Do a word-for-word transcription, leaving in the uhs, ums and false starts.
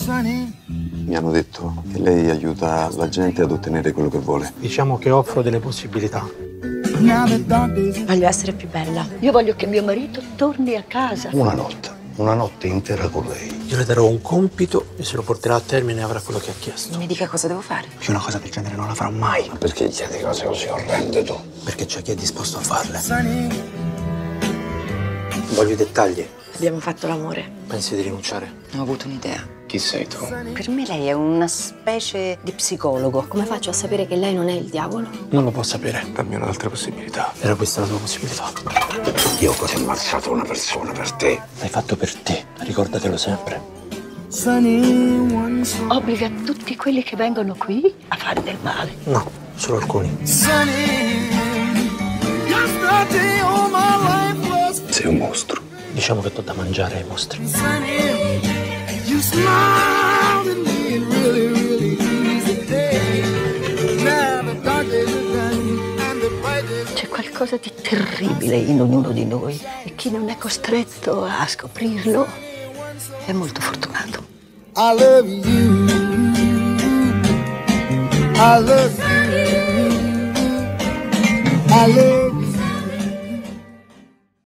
Mi hanno detto che lei aiuta la gente ad ottenere quello che vuole. Diciamo che offro delle possibilità. Voglio essere più bella. Io voglio che mio marito torni a casa. Una notte, una notte intera con lei. Io le darò un compito e se lo porterà a termine avrà quello che ha chiesto. Mi dica cosa devo fare. Io una cosa del genere non la farò mai. Ma perché chiedi cose così orrende tu? Perché c'è chi è disposto a farle. Voglio i dettagli. Abbiamo fatto l'amore. Pensi di rinunciare? Ho avuto un'idea. Chi sei tu? Per me lei è una specie di psicologo. Come faccio a sapere che lei non è il diavolo? Non lo può sapere. Dammi un'altra possibilità. Era questa la tua possibilità. Io ho così ammazzato una persona per te. L'hai fatto per te. Ricordatelo sempre. Obbliga tutti quelli che vengono qui a fare del male. No, solo alcuni. Sei un mostro. Diciamo che do da mangiare ai mostri. C'è qualcosa di terribile in ognuno di noi e chi non è costretto a scoprirlo è molto fortunato. I love you. I love you. I love you.